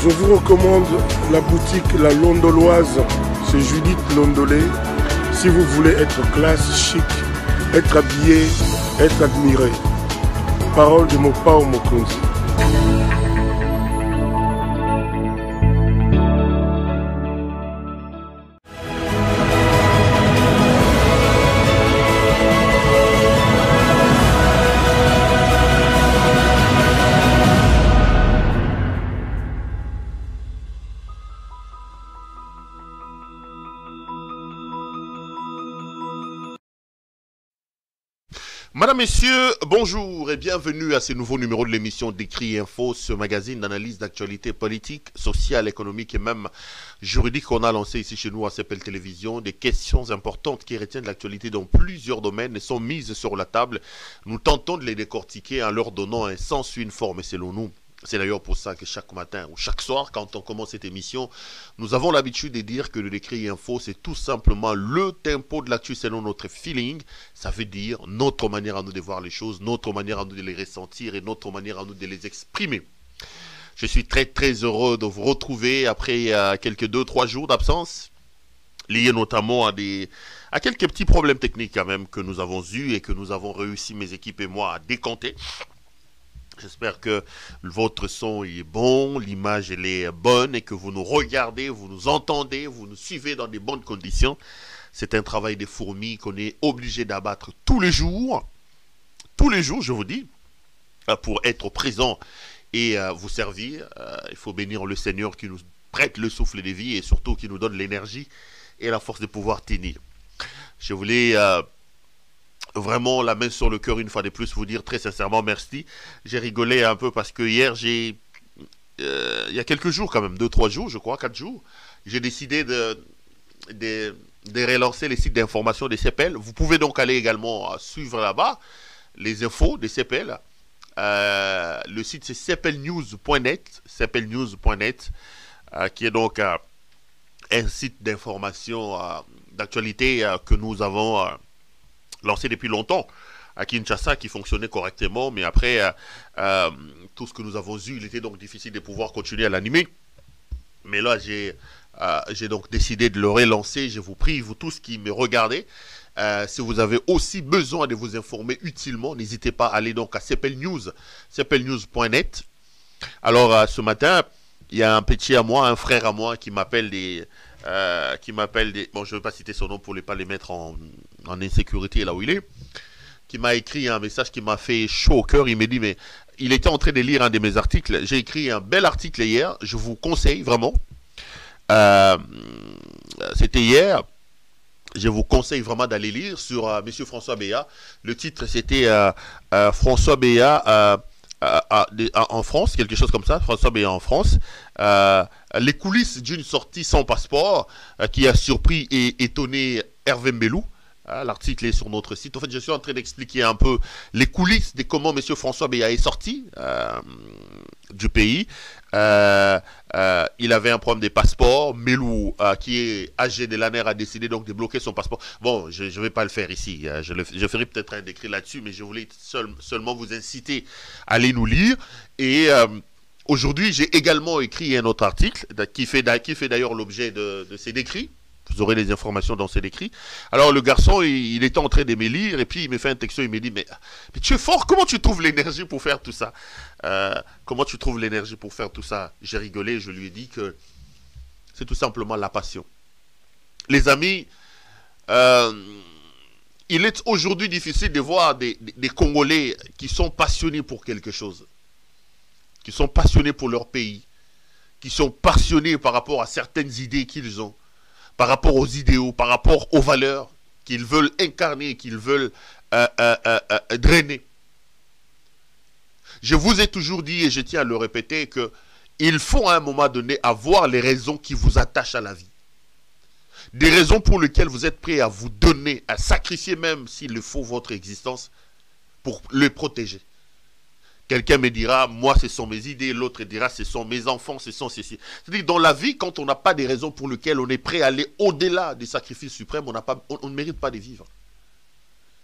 Je vous recommande la boutique La Londoloise chez Judith Londolé. Si vous voulez être classe, chic, être habillé, être admiré. Parole de Mopao Mokonzi. Madame, Messieurs, bonjour et bienvenue à ce nouveau numéro de l'émission Décrit Info, ce magazine d'analyse d'actualité politique, sociale, économique et même juridique qu'on a lancé ici chez nous à CPL Télévision. Des questions importantes qui retiennent l'actualité dans plusieurs domaines et sont mises sur la table. Nous tentons de les décortiquer en leur donnant un sens, une forme et selon nous. C'est d'ailleurs pour ça que chaque matin ou chaque soir, quand on commence cette émission, nous avons l'habitude de dire que le Décrit Info, c'est tout simplement le tempo de l'actu selon notre feeling. Ça veut dire notre manière à nous de voir les choses, notre manière à nous de les ressentir et notre manière à nous de les exprimer. Je suis très heureux de vous retrouver après quelques 2-3 jours d'absence, liés notamment à quelques petits problèmes techniques quand même que nous avons eus et que nous avons réussi, mes équipes et moi, à décanter. J'espère que votre son est bon, l'image elle est bonne et que vous nous regardez, vous nous entendez, vous nous suivez dans des bonnes conditions. C'est un travail des fourmis qu'on est obligé d'abattre tous les jours, je vous dis, pour être présent et vous servir. Il faut bénir le Seigneur qui nous prête le souffle de vie et surtout qui nous donne l'énergie et la force de pouvoir tenir. Je voulais vraiment la main sur le cœur une fois de plus vous dire très sincèrement merci. J'ai rigolé un peu parce que hier il y a quelques jours quand même, 2-3 jours je crois, 4 jours, j'ai décidé de relancer les sites d'information des CPL. Vous pouvez donc aller également suivre là-bas les infos des CPL. Le site c'est cplnews.net, qui est donc un site d'information d'actualité que nous avons lancé depuis longtemps à Kinshasa, qui fonctionnait correctement, mais après tout ce que nous avons eu, il était donc difficile de pouvoir continuer à l'animer. Mais là, j'ai donc décidé de le relancer. Je vous prie, vous tous qui me regardez, si vous avez aussi besoin de vous informer utilement, n'hésitez pas à aller donc à cplnews.net. Alors, ce matin, il y a un petit à moi, un frère à moi qui m'appelle bon, je ne vais pas citer son nom pour ne pas les mettre en insécurité là où il est, qui m'a écrit un message qui m'a fait chaud au cœur. Il m'a dit, mais il était en train de lire un de mes articles. J'ai écrit un bel article hier, je vous conseille vraiment. C'était hier. Je vous conseille vraiment d'aller lire sur Monsieur François Béat. Le titre c'était François Béat en France, quelque chose comme ça, François Béat en France. Les coulisses d'une sortie sans passeport qui a surpris et étonné Hervé Mbelou. L'article est sur notre site. En fait, je suis en train d'expliquer un peu les coulisses de comment M. François Béat est sorti du pays. Il avait un problème des passeports. Mbelou, qui est âgé de l'ANER, a décidé donc de bloquer son passeport. Bon, je ne vais pas le faire ici. Je ferai peut-être un décret là-dessus, mais je voulais seulement vous inciter à aller nous lire. Et aujourd'hui, j'ai également écrit un autre article qui fait d'ailleurs l'objet de ces décrits. Vous aurez les informations dans ces décrits. Alors le garçon, il était en train de me lire et puis il me fait un texto, il me dit mais tu es fort, comment tu trouves l'énergie pour faire tout ça? Comment tu trouves l'énergie pour faire tout ça? J'ai rigolé, je lui ai dit que c'est tout simplement la passion. Les amis, il est aujourd'hui difficile de voir des Congolais qui sont passionnés pour quelque chose, qui sont passionnés pour leur pays, qui sont passionnés par rapport à certaines idées qu'ils ont, par rapport aux idéaux, par rapport aux valeurs qu'ils veulent incarner, qu'ils veulent drainer. Je vous ai toujours dit, et je tiens à le répéter, qu'il faut à un moment donné avoir les raisons qui vous attachent à la vie. Des raisons pour lesquelles vous êtes prêts à vous donner, à sacrifier même s'il le faut votre existence pour le protéger. Quelqu'un me dira, moi ce sont mes idées, l'autre dira, ce sont mes enfants, ce sont ceci. C'est-à-dire dans la vie, quand on n'a pas des raisons pour lesquelles on est prêt à aller au-delà des sacrifices suprêmes, on ne mérite pas de vivre.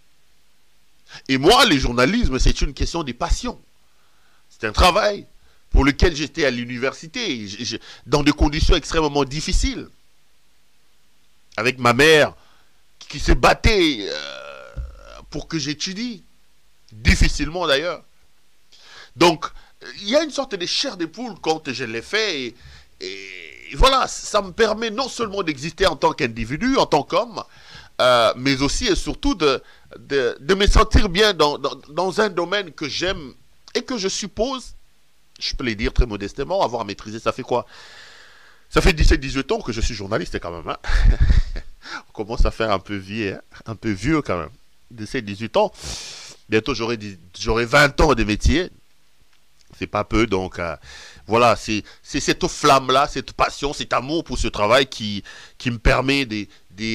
Et moi, le journalisme, c'est une question de passion. C'est un travail pour lequel j'étais à l'université, dans des conditions extrêmement difficiles, avec ma mère qui se battait pour que j'étudie, difficilement d'ailleurs. Donc, il y a une sorte de chair de poule quand je l'ai fait, et voilà, ça me permet non seulement d'exister en tant qu'individu, en tant qu'homme, mais aussi et surtout de me sentir bien dans un domaine que j'aime et que je suppose, je peux le dire très modestement, avoir maîtrisé. Ça fait quoi? Ça fait 17-18 ans que je suis journaliste quand même. Hein. On commence à faire un peu vieux, hein? Un peu vieux quand même. 17-18 ans. Bientôt j'aurai 20 ans de métier. C'est pas peu, donc voilà, c'est cette flamme-là, cette passion, cet amour pour ce travail qui me permet de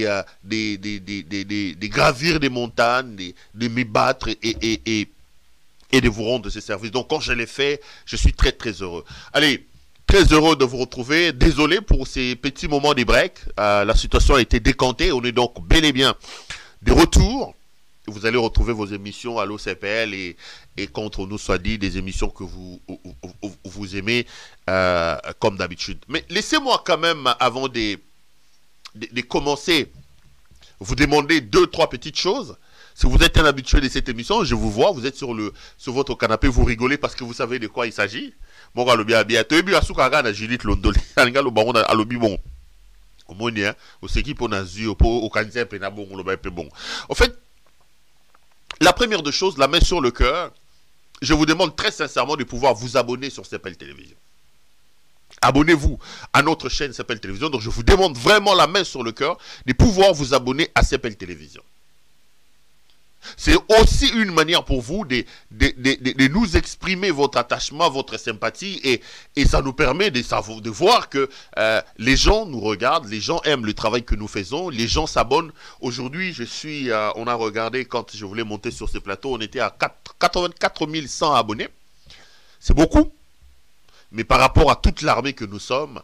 gravir des montagnes, de me battre et de vous rendre ce service. Donc quand je l'ai fait, je suis très très heureux. Allez, très heureux de vous retrouver. Désolé pour ces petits moments de break. La situation a été décantée. On est donc bel et bien de retour. Vous allez retrouver vos émissions à l'OCPL et contre nous soit dit, des émissions que vous aimez comme d'habitude. Mais laissez-moi quand même, avant de commencer, vous demander 2-3 petites choses. Si vous êtes un habitué de cette émission, je vous vois, vous êtes sur votre canapé, vous rigolez parce que vous savez de quoi il s'agit. Mon gars, le bien, tu as vu à Soukara, na Judith Londolé, le baron à l'obi bon. Au moins, au séquipe, on a vu, au cancer, et bon, le bain, bon. En fait, la première de choses, la main sur le cœur, je vous demande très sincèrement de pouvoir vous abonner sur CPL Télévision. Abonnez-vous à notre chaîne CPL Télévision. Donc je vous demande vraiment la main sur le cœur de pouvoir vous abonner à CPL Télévision. C'est aussi une manière pour vous de nous exprimer votre attachement, votre sympathie et ça nous permet de voir que les gens nous regardent, les gens aiment le travail que nous faisons, les gens s'abonnent. Aujourd'hui, on a regardé quand je voulais monter sur ce plateau, on était à 84 100 abonnés. C'est beaucoup, mais par rapport à toute l'armée que nous sommes,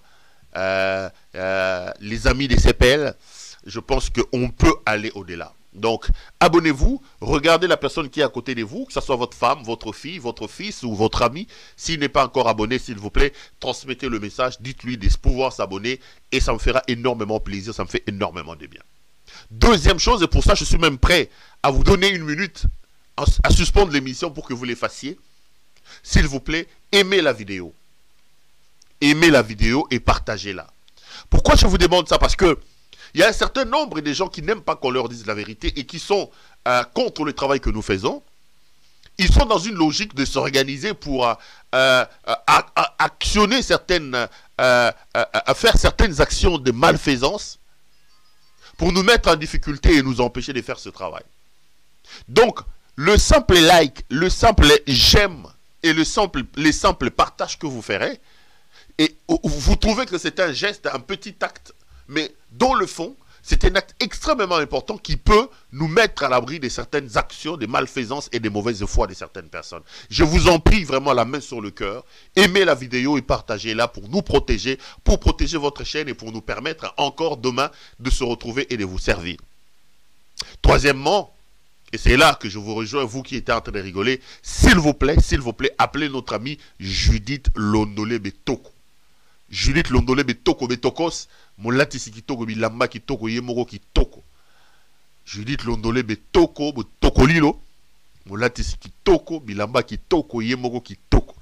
les amis des CPL, je pense qu'on peut aller au-delà. Donc, abonnez-vous, regardez la personne qui est à côté de vous, que ce soit votre femme, votre fille, votre fils ou votre ami. S'il n'est pas encore abonné, s'il vous plaît, transmettez le message, dites-lui de pouvoir s'abonner et ça me fera énormément plaisir, ça me fait énormément de bien. Deuxième chose, et pour ça je suis même prêt à vous donner une minute, à suspendre l'émission pour que vous les fassiez. S'il vous plaît, aimez la vidéo. Aimez la vidéo et partagez-la. Pourquoi je vous demande ça? Parce que il y a un certain nombre de gens qui n'aiment pas qu'on leur dise la vérité et qui sont contre le travail que nous faisons. Ils sont dans une logique de s'organiser pour actionner certaines, à faire certaines actions de malfaisance pour nous mettre en difficulté et nous empêcher de faire ce travail. Donc, le simple like, le simple j'aime et les simples partages que vous ferez, et vous trouvez que c'est un geste, un petit acte, mais dans le fond, c'est un acte extrêmement important qui peut nous mettre à l'abri de certaines actions, des malfaisances et des mauvaises foi de certaines personnes. Je vous en prie vraiment la main sur le cœur, aimez la vidéo et partagez-la pour nous protéger, pour protéger votre chaîne et pour nous permettre encore demain de se retrouver et de vous servir. Troisièmement, et c'est là que je vous rejoins, vous qui êtes en train de rigoler, s'il vous plaît, appelez notre amie Judith Londolé Betoko. Judith Londolé Betoko Betokos, Molatisi Kitoko, Bilamba Kitoko, Yemoro Kitoko. Judith Londolé Betoko, Betoko Lilo, Molatisi Kitoko, Bilamba Kitoko, Yemoro Kitoko.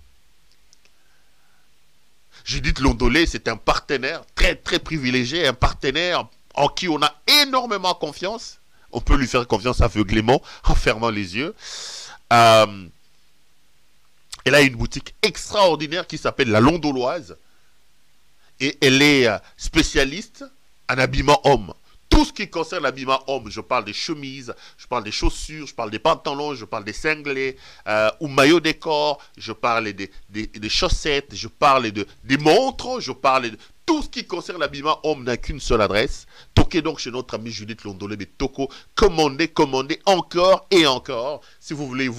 Judith Londolé, c'est un partenaire très très privilégié, un partenaire en qui on a énormément confiance. On peut lui faire confiance aveuglément, en fermant les yeux. Elle a une boutique extraordinaire qui s'appelle La Londoloise. Et elle est spécialiste en habillement homme. Tout ce qui concerne l'habillement homme, je parle des chemises, je parle des chaussures, je parle des pantalons, je parle des cinglés, ou maillots de corps, je parle des chaussettes, je parle des montres, je parle de tout ce qui concerne l'habillement homme n'a qu'une seule adresse. Toquez donc chez notre ami Judith Londolé Betoko. Commandez encore et encore si vous voulez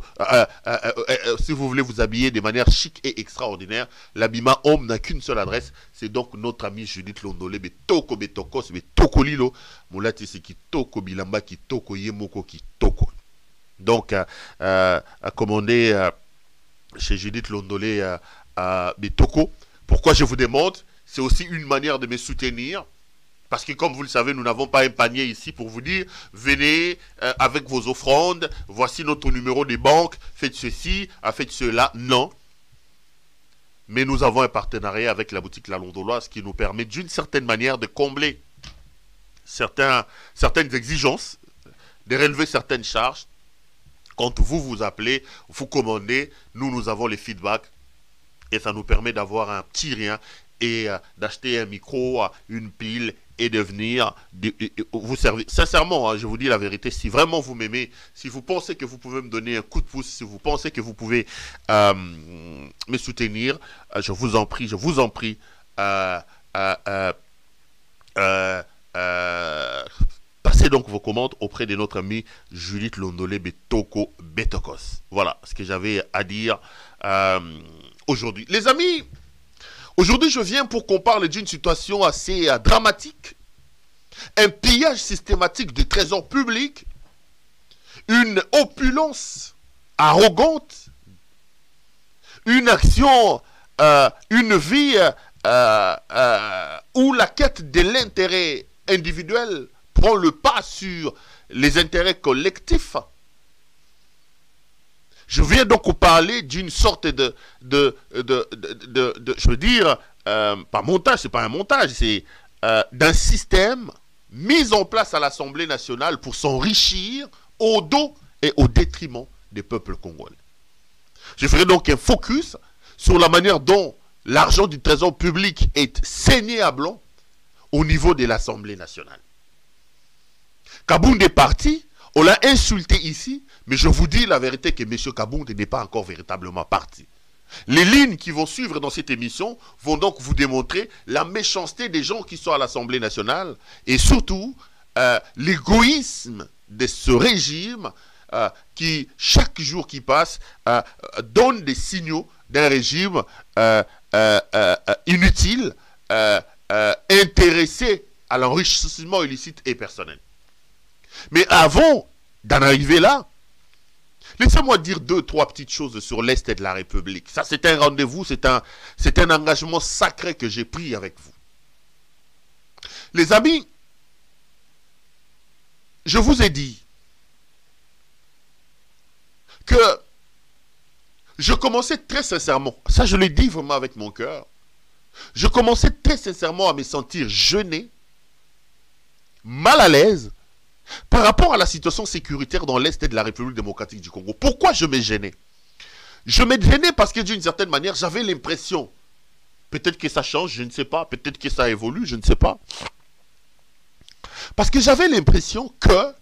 si vous voulez vous habiller de manière chic et extraordinaire. L'habillement homme n'a qu'une seule adresse. C'est donc notre ami Judith Londolé Betoko Betokos Betoko Lilo. Moulati c'est qui toko bilamba qui toko yemoko qui toko. Donc à commander chez Judith Londolé Betoko. Pourquoi je vous demande? C'est aussi une manière de me soutenir. Parce que comme vous le savez, nous n'avons pas un panier ici pour vous dire, venez avec vos offrandes, voici notre numéro de banque, faites ceci, faites cela. Non. Mais nous avons un partenariat avec la boutique La Londoloise qui nous permet d'une certaine manière de combler certaines exigences, de relever certaines charges. Quand vous vous appelez, vous commandez, nous avons les feedbacks et ça nous permet d'avoir un petit rien et d'acheter un micro, une pile et de venir vous servir. Sincèrement, hein, je vous dis la vérité, si vraiment vous m'aimez, si vous pensez que vous pouvez me donner un coup de pouce, si vous pensez que vous pouvez me soutenir, je vous en prie, passez donc vos commandes auprès de notre ami Judith Londolé Betoko Betokos. Voilà ce que j'avais à dire aujourd'hui. Les amis, aujourd'hui je viens pour qu'on parle d'une situation assez dramatique. Un pillage systématique de trésors publics, une opulence arrogante, une action, une vie où la quête de l'intérêt individuel prend le pas sur les intérêts collectifs. Je viens donc vous parler d'une sorte je veux dire, pas montage, c'est pas un montage, c'est d'un système mis en place à l'Assemblée nationale pour s'enrichir au dos et au détriment des peuples congolais. Je ferai donc un focus sur la manière dont l'argent du trésor public est saigné à blanc au niveau de l'Assemblée nationale. Kabound est parti, on l'a insulté ici, mais je vous dis la vérité que M. Kabound n'est pas encore véritablement parti. Les lignes qui vont suivre dans cette émission vont donc vous démontrer la méchanceté des gens qui sont à l'Assemblée nationale et surtout l'égoïsme de ce régime qui, chaque jour qui passe, donne des signaux d'un régime inutile, intéressé à l'enrichissement illicite et personnel. Mais avant d'en arriver là, laissez-moi dire 2-3 petites choses sur l'Est de la République. Ça, c'est un rendez-vous, c'est un engagement sacré que j'ai pris avec vous. Les amis, je vous ai dit que je commençais très sincèrement, ça je le dis vraiment avec mon cœur, je commençais très sincèrement à me sentir gêné, mal à l'aise, par rapport à la situation sécuritaire dans l'Est de la République démocratique du Congo. Pourquoi je me gênais? Je me gênais parce que d'une certaine manière, j'avais l'impression, peut-être que ça change, je ne sais pas, peut-être que ça évolue, je ne sais pas. Parce que j'avais l'impression que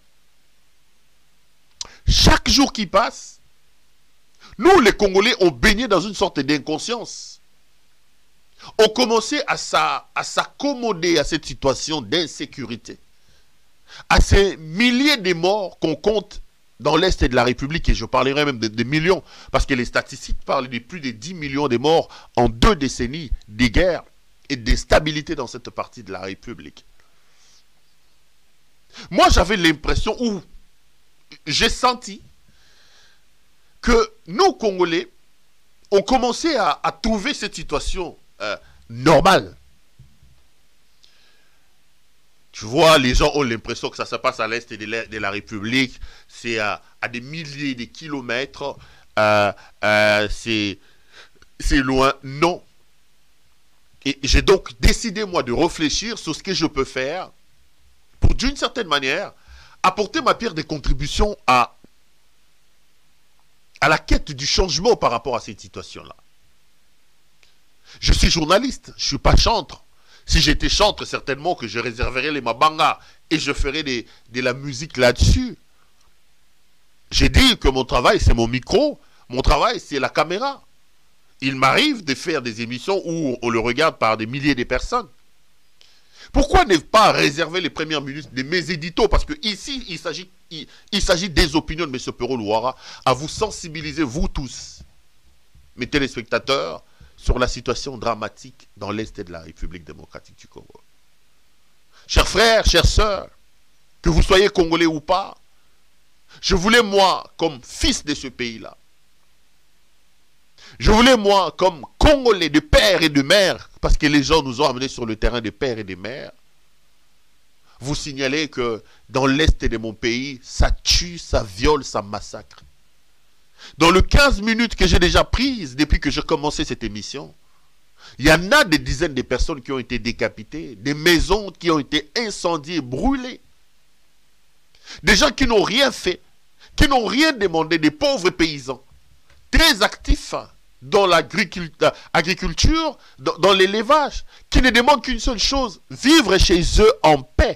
chaque jour qui passe, nous les Congolais, on baignait dans une sorte d'inconscience. On commençait à s'accommoder à cette situation d'insécurité, à ces milliers de morts qu'on compte dans l'Est de la République, et je parlerai même de millions, parce que les statistiques parlent de plus de 10 millions de morts en 2 décennies de guerre et d'instabilité dans cette partie de la République. Moi, j'avais l'impression, ou j'ai senti, que nous, Congolais, on commençait à trouver cette situation normale. Tu vois, les gens ont l'impression que ça se passe à l'Est de la République, c'est à des milliers de kilomètres, c'est loin. Non. Et j'ai donc décidé, moi, de réfléchir sur ce que je peux faire pour, d'une certaine manière, apporter ma pierre de contribution à la quête du changement par rapport à cette situation-là. Je suis journaliste, je ne suis pas chantre. Si j'étais chantre, certainement que je réserverais les mabanga et je ferais de la musique là-dessus. J'ai dit que mon travail, c'est mon micro, mon travail, c'est la caméra. Il m'arrive de faire des émissions où on le regarde par des milliers de personnes. Pourquoi ne pas réserver les premières minutes de mes éditos? Parce que ici, il s'agit des opinions de M. Pero Louara, à vous sensibiliser, vous tous, mes téléspectateurs, sur la situation dramatique dans l'Est de la République démocratique du Congo. Chers frères, chères sœurs, que vous soyez congolais ou pas, je voulais, moi, comme fils de ce pays-là, Je voulais, moi, comme Congolais de père et de mère, parce que les gens nous ont amenés sur le terrain de père et de mère, vous signaler que dans l'est de mon pays, ça tue, ça viole, ça massacre. Dans les 15 minutes que j'ai déjà prises depuis que j'ai commencé cette émission, il y en a des dizaines de personnes qui ont été décapitées, des maisons qui ont été incendiées, brûlées. Des gens qui n'ont rien fait, qui n'ont rien demandé, des pauvres paysans, très actifs dans l'agriculture, dans l'élevage, qui ne demandent qu'une seule chose, vivre chez eux en paix.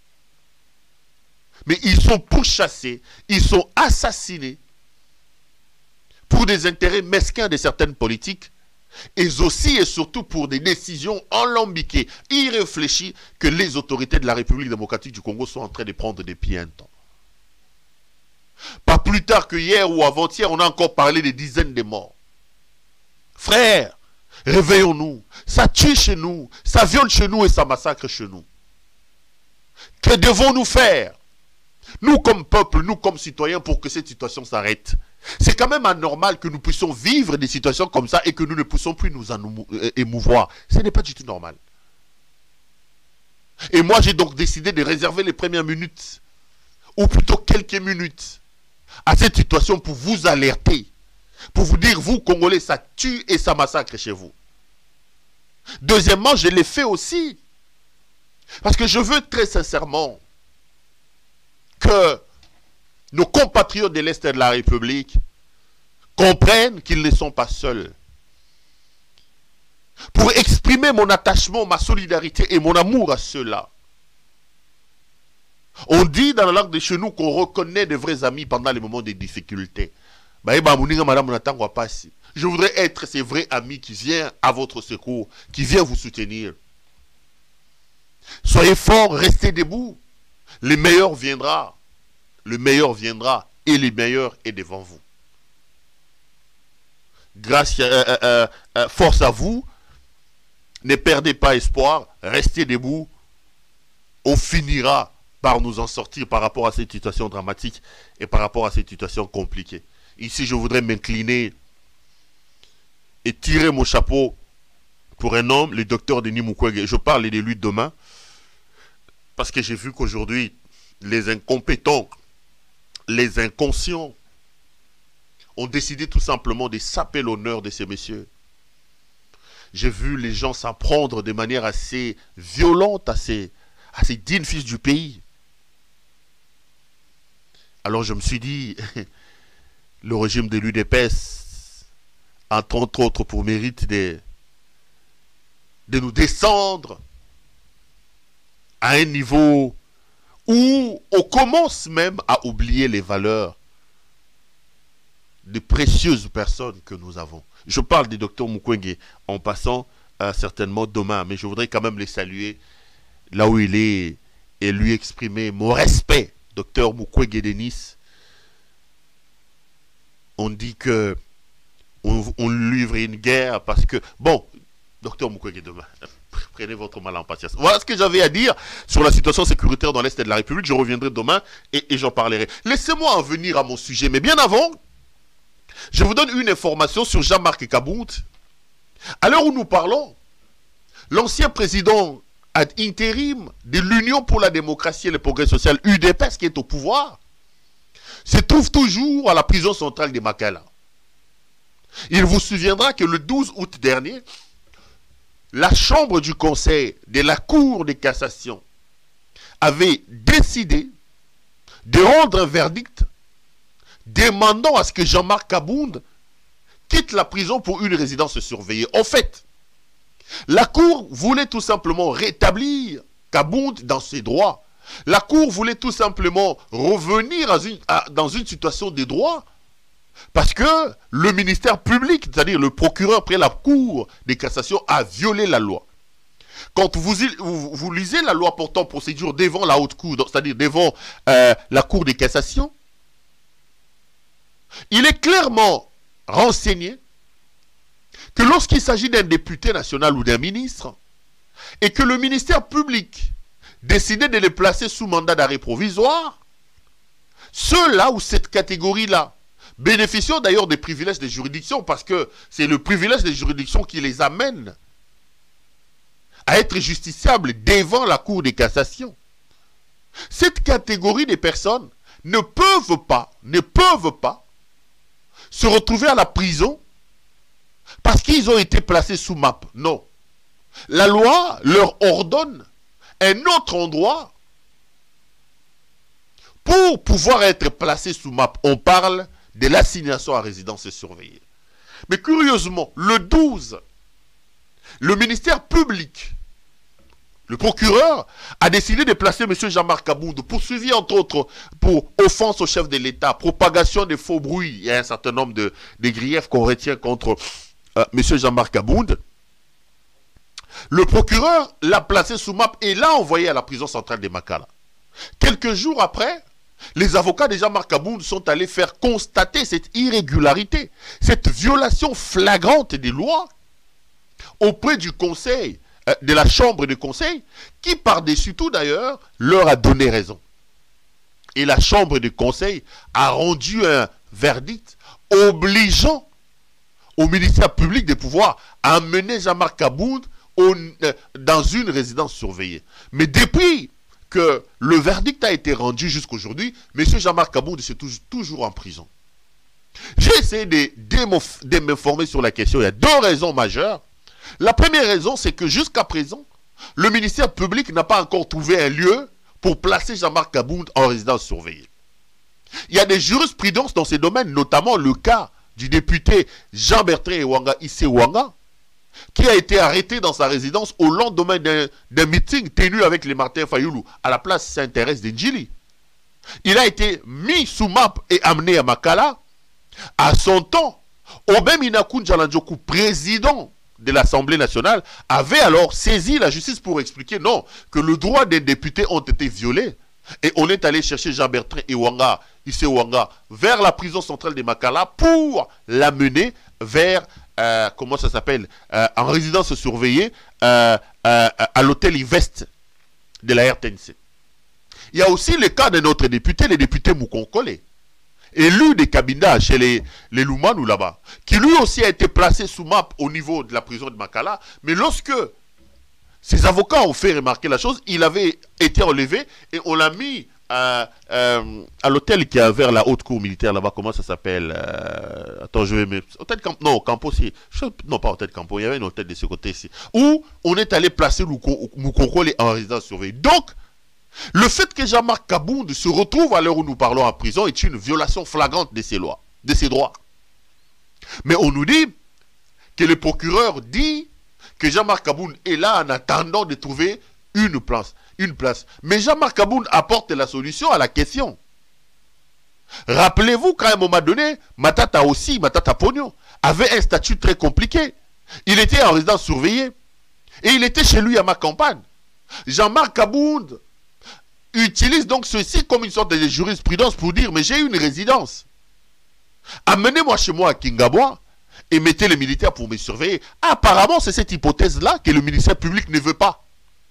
Mais ils sont pourchassés, ils sont assassinés pour des intérêts mesquins de certaines politiques, et aussi et surtout pour des décisions alambiquées, irréfléchies, que les autorités de la République démocratique du Congo sont en train de prendre depuis un temps. Pas plus tard que hier ou avant-hier, on a encore parlé des dizaines de morts. Frères, réveillons-nous. Ça tue chez nous, ça viole chez nous et ça massacre chez nous. Que devons-nous faire, nous comme peuple, nous comme citoyens, pour que cette situation s'arrête? C'est quand même anormal que nous puissions vivre des situations comme ça et que nous ne puissions plus nous émouvoir. Ce n'est pas du tout normal. Et moi, j'ai donc décidé de réserver les premières minutes, ou plutôt quelques minutes, à cette situation pour vous alerter, pour vous dire, vous, Congolais, ça tue et ça massacre chez vous. Deuxièmement, je l'ai fait aussi, parce que je veux très sincèrement que nos compatriotes de l'Est de la République comprennent qu'ils ne sont pas seuls. Pour exprimer mon attachement, ma solidarité et mon amour à ceux-là. On dit dans la langue de chez nous qu'on reconnaît de vrais amis pendant les moments de difficultés. Je voudrais être ces vrais amis qui viennent à votre secours, qui viennent vous soutenir. Soyez forts, restez debout. Le meilleur viendra. Le meilleur viendra et le meilleur est devant vous. Grâce, force à vous. Ne perdez pas espoir. Restez debout. On finira par nous en sortir par rapport à cette situation dramatique et par rapport à cette situation compliquée. Ici, je voudrais m'incliner et tirer mon chapeau pour un homme, le docteur Denis Mukwege. Je parle de lui demain parce que j'ai vu qu'aujourd'hui, les incompétents, les inconscients ont décidé tout simplement de saper l'honneur de ces messieurs. J'ai vu les gens s'en prendre de manière assez violente à ces dignes fils du pays. Alors je me suis dit, le régime de l'UDPS, entre autres pour mérite de nous descendre à un niveau où on commence même à oublier les valeurs des précieuses personnes que nous avons. Je parle du docteur Mukwege en passant certainement demain, mais je voudrais quand même les saluer là où il est et lui exprimer mon respect. Docteur Mukwege Denis, on dit que on livre une guerre parce que... Bon, docteur Mukwege demain, prenez votre mal en patience. Voilà ce que j'avais à dire sur la situation sécuritaire dans l'Est de la République. Je reviendrai demain et j'en parlerai. Laissez-moi en venir à mon sujet, mais bien avant, je vous donne une information sur Jean-Marc Kabound. À l'heure où nous parlons, l'ancien président ad intérim de l'Union pour la démocratie et le progrès social, UDPS, qui est au pouvoir, se trouve toujours à la prison centrale de Makala. Il vous souviendra que le 12 août dernier, la chambre du conseil de la Cour de cassation avait décidé de rendre un verdict demandant à ce que Jean-Marc Kabound quitte la prison pour une résidence surveillée. En fait, la Cour voulait tout simplement rétablir Kabound dans ses droits. La Cour voulait tout simplement revenir dans une situation de droit parce que le ministère public, c'est-à-dire le procureur près la Cour de cassation, a violé la loi. Quand vous lisez la loi portant procédure devant la haute cour, c'est-à-dire devant la Cour de cassation, il est clairement renseigné que lorsqu'il s'agit d'un député national ou d'un ministre, et que le ministère public décidait de les placer sous mandat d'arrêt provisoire, ceux-là ou cette catégorie-là bénéficiant d'ailleurs des privilèges des juridictions, parce que c'est le privilège des juridictions qui les amène à être justiciables devant la Cour de cassation. Cette catégorie de personnes ne peuvent pas se retrouver à la prison parce qu'ils ont été placés sous MAP. Non. La loi leur ordonne un autre endroit pour pouvoir être placés sous MAP. On parle de l'assignation à résidence surveillée. Mais curieusement, le 12, le ministère public, le procureur, a décidé de placer M. Jean-Marc Aboud, poursuivi entre autres pour offense au chef de l'État, propagation des faux bruits. Il y a un certain nombre de griefs qu'on retient contre M. Jean-Marc Aboud. Le procureur l'a placé sous MAP et l'a envoyé à la prison centrale de Makala. Quelques jours après, les avocats de Jean-Marc Aboud sont allés faire constater cette irrégularité, cette violation flagrante des lois auprès du conseil, de la chambre de conseil, qui par-dessus tout d'ailleurs leur a donné raison. Et la chambre de conseil a rendu un verdict obligeant au ministère public de pouvoir amener Jean-Marc Aboud dans une résidence surveillée. Mais depuis que le verdict a été rendu jusqu'aujourd'hui, M. Jean-Marc Aboud est toujours en prison. J'ai essayé de m'informer sur la question. Il y a deux raisons majeures. La première raison, c'est que jusqu'à présent, le ministère public n'a pas encore trouvé un lieu pour placer Jean-Marc Aboud en résidence surveillée. Il y a des jurisprudences dans ces domaines, notamment le cas du député Jean-Bertrand Ewanga Issewanga, qui a été arrêté dans sa résidence au lendemain d'un meeting tenu avec les Martin Fayoulou à la place Saint-Thérèse d'Indjili. Il a été mis sous MAP et amené à Makala. À son temps, Obem Inakun Jalandjoku, président de l'Assemblée nationale, avait alors saisi la justice pour expliquer non, que le droit des députés ont été violés. Et on est allé chercher Jean-Bertrand Ewanga Issewanga vers la prison centrale de Makala pour l'amener vers comment ça s'appelle, en résidence surveillée à l'hôtel Ivest de la RTNC. Il y a aussi le cas de notre député, le député Moukonkole, élu des Kabinda chez les Loumanou là-bas, qui lui aussi a été placé sous MAP au niveau de la prison de Makala, mais lorsque ses avocats ont fait remarquer la chose, il avait été enlevé et on l'a mis à l'hôtel qui est vers la haute cour militaire là-bas, comment ça s'appelle, attends, je vais... Hôtel Campo, non, Campo, non pas Hôtel Campo, il y avait un hôtel de ce côté-ci, où on est allé placer Moukonkole en résidence surveillée. Donc, le fait que Jean-Marc Aboud se retrouve à l'heure où nous parlons en prison est une violation flagrante de ses lois, de ses droits. Mais on nous dit que le procureur dit que Jean-Marc Aboud est là en attendant de trouver une place. Mais Jean-Marc Aboud apporte la solution à la question. Rappelez-vous qu'à un moment donné, Matata Pognon, avait un statut très compliqué. Il était en résidence surveillée. Et il était chez lui à ma campagne. Jean-Marc Aboud utilise donc ceci comme une sorte de jurisprudence pour dire, mais j'ai une résidence. Amenez-moi chez moi à Kingabois et mettez les militaires pour me surveiller. Apparemment, c'est cette hypothèse-là que le ministère public ne veut pas.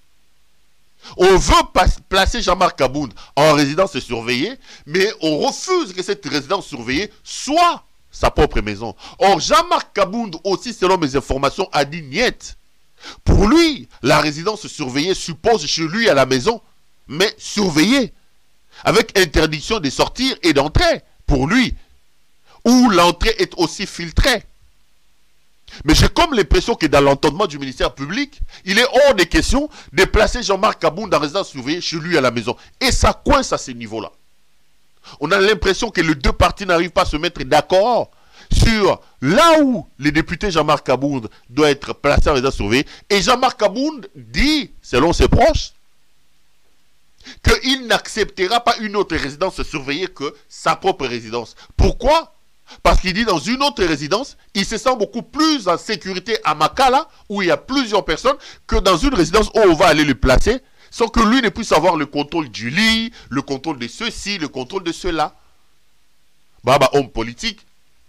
On veut placer Jean-Marc Aboud en résidence surveillée, mais on refuse que cette résidence surveillée soit sa propre maison. Or, Jean-Marc Aboud aussi, selon mes informations, a dit niet. Pour lui, la résidence surveillée suppose chez lui à la maison, mais surveillée, avec interdiction de sortir et d'entrer, pour lui, où l'entrée est aussi filtrée. Mais j'ai comme l'impression que dans l'entendement du ministère public, il est hors de question de placer Jean-Marc Aboud en résidence surveillée chez lui à la maison. Et ça coince à ce niveau-là. On a l'impression que les deux partis n'arrivent pas à se mettre d'accord sur là où le député Jean-Marc Aboud doit être placé en résidence surveillée. Et Jean-Marc Aboud dit, selon ses proches, qu'il n'acceptera pas une autre résidence surveillée que sa propre résidence. Pourquoi ? Parce qu'il dit dans une autre résidence, il se sent beaucoup plus en sécurité à Makala, où il y a plusieurs personnes, que dans une résidence où on va aller le placer, sans que lui ne puisse avoir le contrôle du lit, le contrôle de ceci, le contrôle de cela. Homme politique.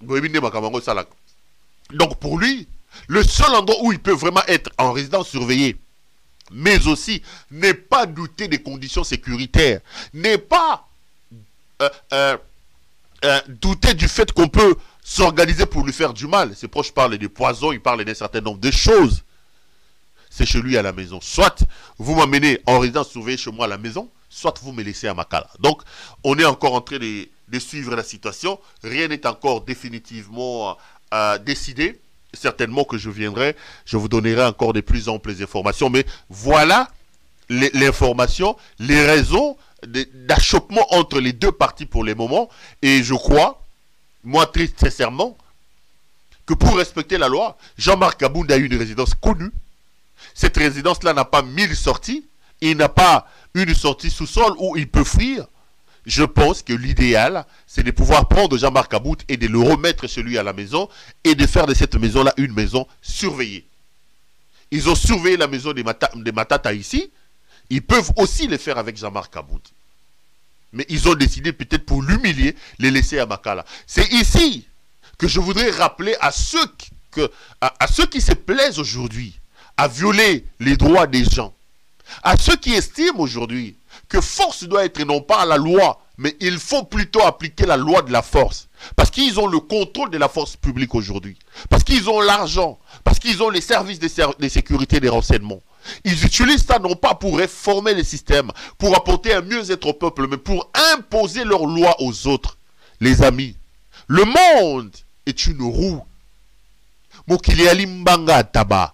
Donc pour lui, le seul endroit où il peut vraiment être en résidence surveillée, mais aussi ne pas douter des conditions sécuritaires, n'est pas douter du fait qu'on peut s'organiser pour lui faire du mal. Ses proches parlent des poisons, ils parlent d'un certain nombre de choses. C'est chez lui à la maison. Soit vous m'amenez en résidence surveillée chez moi à la maison, soit vous me laissez à Makala. Donc, on est encore en train de suivre la situation. Rien n'est encore définitivement décidé. Certainement que je viendrai, je vous donnerai encore de plus amples informations. Mais voilà l'information, les raisons d'achoppement entre les deux parties pour le moment. Et je crois, moi très sincèrement, que pour respecter la loi, Jean-Marc Abounda a eu une résidence connue. Cette résidence-là n'a pas 1000 sorties. Il n'a pas une sortie sous-sol où il peut fuir. Je pense que l'idéal, c'est de pouvoir prendre Jean-Marc Abounda et de le remettre chez lui à la maison et de faire de cette maison-là une maison surveillée. Ils ont surveillé la maison des Matata ici. Ils peuvent aussi le faire avec Jean-Marc Abounda. Mais ils ont décidé peut-être pour l'humilier, les laisser à Makala. C'est ici que je voudrais rappeler à ceux qui se plaisent aujourd'hui à violer les droits des gens, à ceux qui estiment aujourd'hui que force doit être non pas la loi, mais il faut plutôt appliquer la loi de la force. Parce qu'ils ont le contrôle de la force publique aujourd'hui. Parce qu'ils ont l'argent. Parce qu'ils ont les services de sécurité et des renseignements. Ils utilisent ça non pas pour réformer le système, pour apporter un mieux-être au peuple, mais pour imposer leurs lois aux autres. Les amis, le monde est une roue. Mokilialimbanga taba.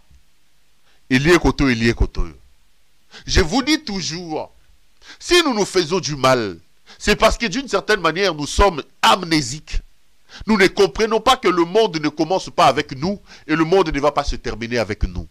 Je vous dis toujours, si nous nous faisons du mal, c'est parce que d'une certaine manière, nous sommes amnésiques. Nous ne comprenons pas que le monde ne commence pas avec nous et le monde ne va pas se terminer avec nous.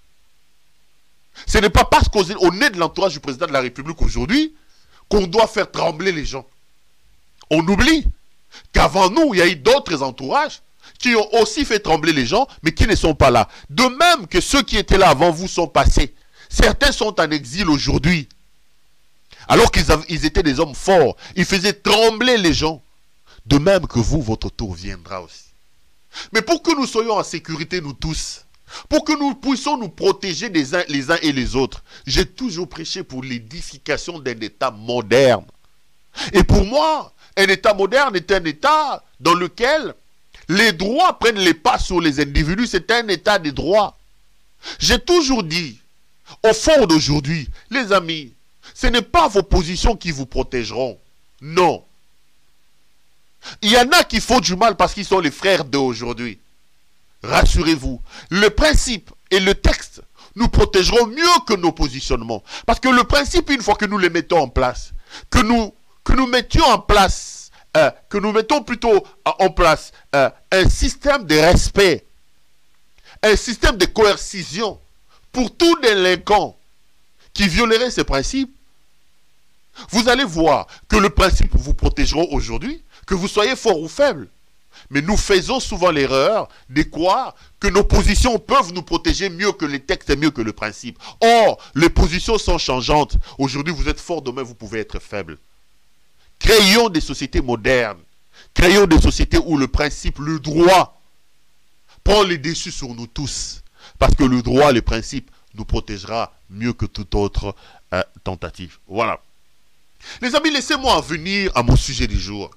Ce n'est pas parce qu'on est de l'entourage du président de la République aujourd'hui qu'on doit faire trembler les gens. On oublie qu'avant nous, il y a eu d'autres entourages qui ont aussi fait trembler les gens, mais qui ne sont pas là. De même que ceux qui étaient là avant vous sont passés. Certains sont en exil aujourd'hui. Alors qu'ils étaient des hommes forts. Ils faisaient trembler les gens. De même que vous, votre tour viendra aussi. Mais pour que nous soyons en sécurité, nous tous, pour que nous puissions nous protéger les uns et les autres, j'ai toujours prêché pour l'édification d'un État moderne. Et pour moi, un État moderne est un État dans lequel les droits prennent les pas sur les individus. C'est un État de droit. J'ai toujours dit, au fond d'aujourd'hui, les amis, ce n'est pas vos positions qui vous protégeront. Non. Il y en a qui font du mal parce qu'ils sont les frères d'aujourd'hui. Rassurez-vous, le principe et le texte nous protégeront mieux que nos positionnements. Parce que le principe, une fois que nous les mettons en place, que nous mettions en place, que nous mettons plutôt en place un système de respect, un système de coercition pour tout délinquant qui violerait ces principes, vous allez voir que le principe vous protégera aujourd'hui, que vous soyez fort ou faible. Mais nous faisons souvent l'erreur de croire que nos positions peuvent nous protéger mieux que les textes et mieux que le principe. Or, les positions sont changeantes. Aujourd'hui, vous êtes fort, demain, vous pouvez être faible. Créons des sociétés modernes. Créons des sociétés où le principe, le droit, prend les dessus sur nous tous. Parce que le droit, le principe, nous protégera mieux que toute autre tentative. Voilà. Les amis, laissez-moi en venir à mon sujet du jour.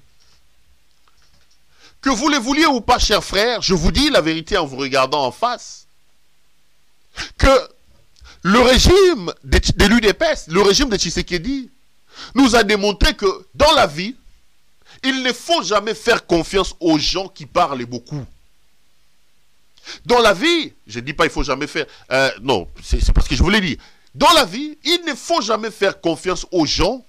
Que vous le vouliez ou pas, chers frères, je vous dis la vérité en vous regardant en face. Que le régime de l'UDPS, le régime de Tshisekedi, nous a démontré que dans la vie, il ne faut jamais faire confiance aux gens qui parlent beaucoup. Dans la vie, je ne dis pas il ne faut jamais faire... non, c'est parce que je voulais dire. Dans la vie, il ne faut jamais faire confiance aux gens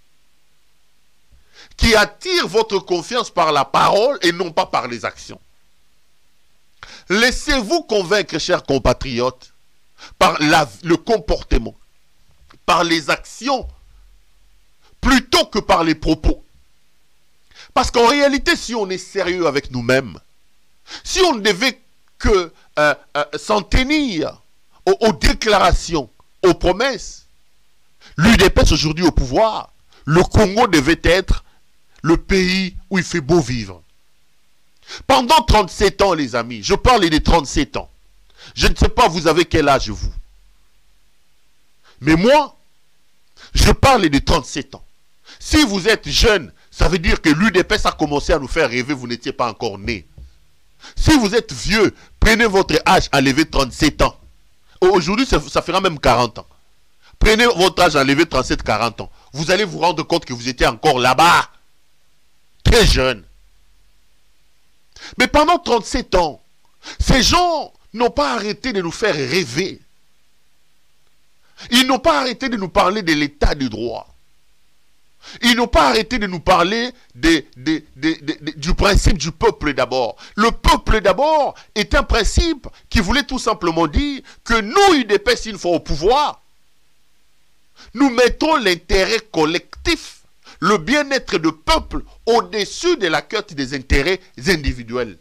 qui attirent votre confiance par la parole et non pas par les actions. Laissez-vous convaincre, chers compatriotes, par le comportement, par les actions, plutôt que par les propos. Parce qu'en réalité, si on est sérieux avec nous-mêmes, si on ne devait que s'en tenir aux déclarations, aux promesses, l'UDPS aujourd'hui au pouvoir, le Congo devait être le pays où il fait beau vivre. Pendant 37 ans, les amis, je parle des 37 ans. Je ne sais pas, vous avez quel âge, vous. Mais moi, je parle de 37 ans. Si vous êtes jeune, Ça veut dire que l'UDPS a commencé à nous faire rêver, vous n'étiez pas encore nés. Si vous êtes vieux, prenez votre âge, enlevez 37 ans. Aujourd'hui, ça fera même 40 ans. Prenez votre âge, enlevez 37-40 ans. Vous allez vous rendre compte que vous étiez encore là-bas. Très jeune. Mais pendant 37 ans, ces gens n'ont pas arrêté de nous faire rêver. Ils n'ont pas arrêté de nous parler de l'état du droit. Ils n'ont pas arrêté de nous parler du principe du peuple d'abord. Le peuple d'abord est un principe qui voulait tout simplement dire que nous, UDPS, une fois au pouvoir, nous mettons l'intérêt collectif, le bien-être du peuple au-dessus de la quête des intérêts individuels.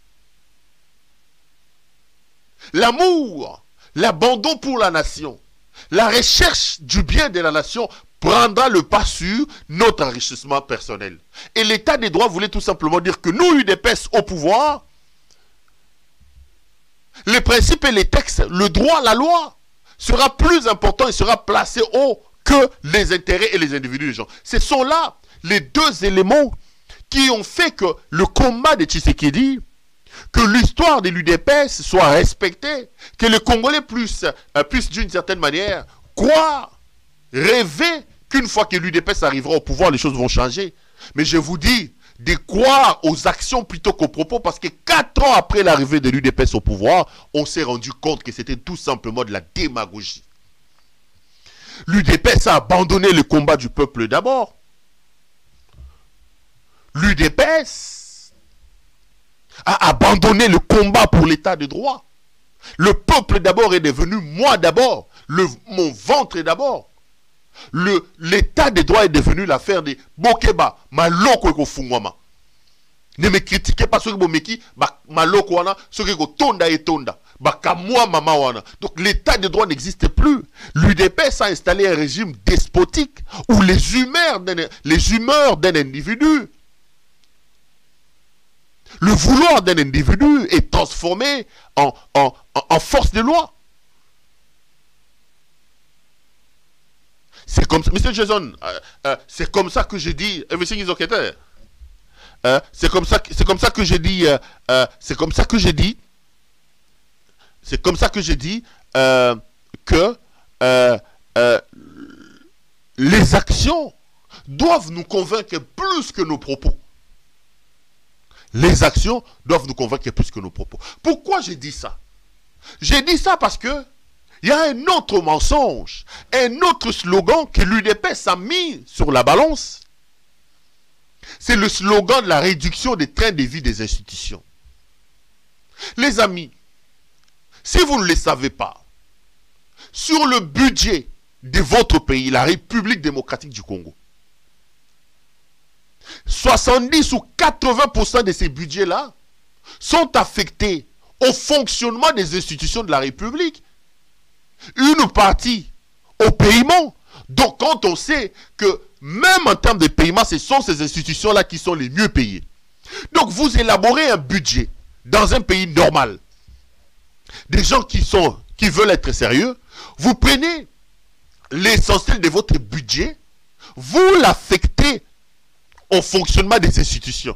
L'amour, l'abandon pour la nation, la recherche du bien de la nation prendra le pas sur notre enrichissement personnel. Et l'état des droits voulait tout simplement dire que nous, UDPS au pouvoir, les principes et les textes, le droit, la loi, sera plus important et sera placé haut que les intérêts et les individus des gens. Ce sont là les deux éléments qui ont fait que le combat de Tshisekedi, que l'histoire de l'UDPS soit respectée, que les Congolais puissent d'une certaine manière croire, rêver qu'une fois que l'UDPS arrivera au pouvoir, les choses vont changer. Mais je vous dis de croire aux actions plutôt qu'aux propos, parce que 4 ans après l'arrivée de l'UDPS au pouvoir, on s'est rendu compte que c'était tout simplement de la démagogie. L'UDPS a abandonné le combat du peuple d'abord. L'UDPS a abandonné le combat pour l'état de droit. Le peuple d'abord est devenu moi d'abord. Mon ventre d'abord. L'état de droit est devenu l'affaire de Bokeba, Maloko eko fungwama. Ne me critiquez pas ceux qui bomeki, Maloko wana, ceux qui tonda et tonda. Bakamwa mama wana. Donc l'état de droit n'existe plus. L'UDPS a installé un régime despotique où les humeurs d'un individu, le vouloir d'un individu est transformé en force de loi. C'est comme ça, Mr. Jason, c'est comme ça que j'ai dit, everything is okay there. C'est comme ça que j'ai dit, que les actions doivent nous convaincre plus que nos propos. Les actions doivent nous convaincre plus que nos propos. Pourquoi j'ai dit ça? J'ai dit ça parce que il y a un autre mensonge, un autre slogan que l'UDPS a mis sur la balance. C'est le slogan de la réduction des trains de vie des institutions. Les amis, si vous ne le savez pas, sur le budget de votre pays, la République démocratique du Congo, 70 ou 80% de ces budgets-là sont affectés au fonctionnement des institutions de la République. Une partie au paiement. Donc quand on sait que même en termes de paiement, ce sont ces institutions-là qui sont les mieux payées. Donc vous élaborez un budget dans un pays normal. Des gens qui veulent être sérieux, vous prenez l'essentiel de votre budget, vous l'affectez au fonctionnement des institutions.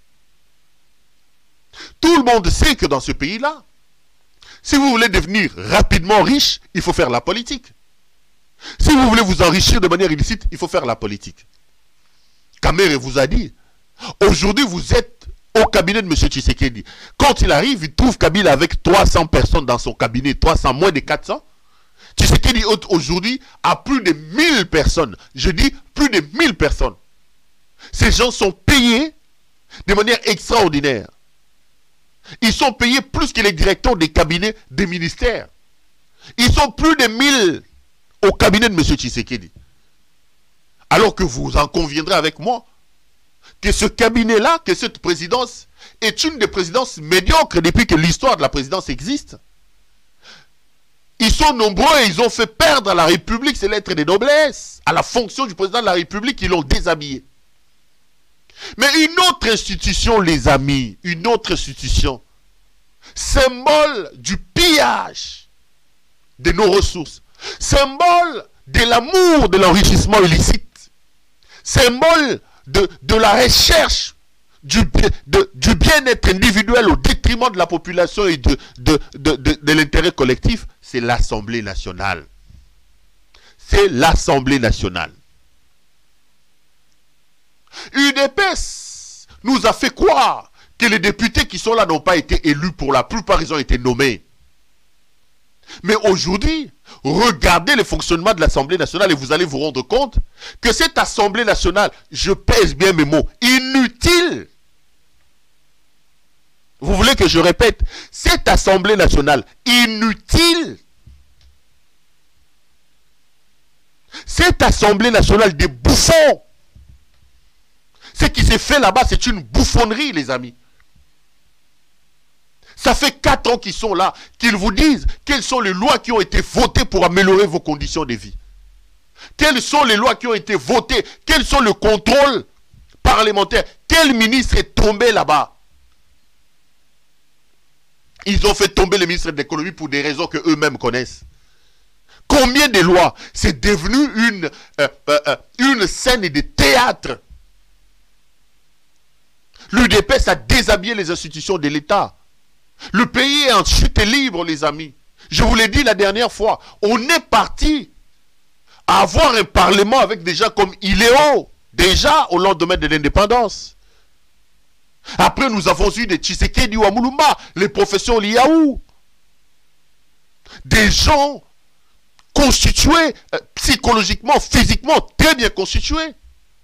Tout le monde sait que dans ce pays-là, si vous voulez devenir rapidement riche, il faut faire la politique. Si vous voulez vous enrichir de manière illicite, il faut faire la politique. Kamere vous a dit, aujourd'hui vous êtes au cabinet de M. Tshisekedi. Quand il arrive, il trouve Kabila avec 300 personnes dans son cabinet, 300, moins de 400. Tshisekedi aujourd'hui a plus de 1000 personnes. Je dis plus de 1000 personnes. Ces gens sont payés de manière extraordinaire. Ils sont payés plus que les directeurs des cabinets des ministères. Ils sont plus de 1000 au cabinet de M. Tshisekedi. Alors que vous en conviendrez avec moi que ce cabinet-là, que cette présidence est une des présidences médiocres depuis que l'histoire de la présidence existe. Ils sont nombreux et ils ont fait perdre à la République ses lettres de noblesse, à la fonction du président de la République, ils l'ont déshabillé. Mais une autre institution, les amis, une autre institution, symbole du pillage de nos ressources, symbole de l'amour de l'enrichissement illicite, symbole de la recherche du bien-être individuel au détriment de la population et de l'intérêt collectif, c'est l'Assemblée nationale. C'est l'Assemblée nationale. UDPS nous a fait croire que les députés qui sont là n'ont pas été élus. Pour la plupart, ils ont été nommés. Mais aujourd'hui, regardez le fonctionnement de l'Assemblée nationale et vous allez vous rendre compte que cette Assemblée nationale, je pèse bien mes mots, inutile. Vous voulez que je répète? Cette Assemblée nationale, inutile. Cette Assemblée nationale des bouffons. Ce qui s'est fait là-bas, c'est une bouffonnerie, les amis. Ça fait 4 ans qu'ils sont là, qu'ils vous disent quelles sont les lois qui ont été votées pour améliorer vos conditions de vie. Quelles sont les lois qui ont été votées? Quels sont le contrôle parlementaire? Quel ministre est tombé là-bas? Ils ont fait tomber le ministre de l'économie pour des raisons que eux-mêmes connaissent. Combien de lois? C'est devenu une scène de théâtre. L'UDPS a déshabillé les institutions de l'État. Le pays est en chute libre, les amis. Je vous l'ai dit la dernière fois. On est parti à avoir un parlement avec des gens comme Iléo, déjà au lendemain de l'indépendance. Après, nous avons eu des Tshisekedi ou Amulumba, les professeurs Liaou. Des gens constitués psychologiquement, physiquement, très bien constitués.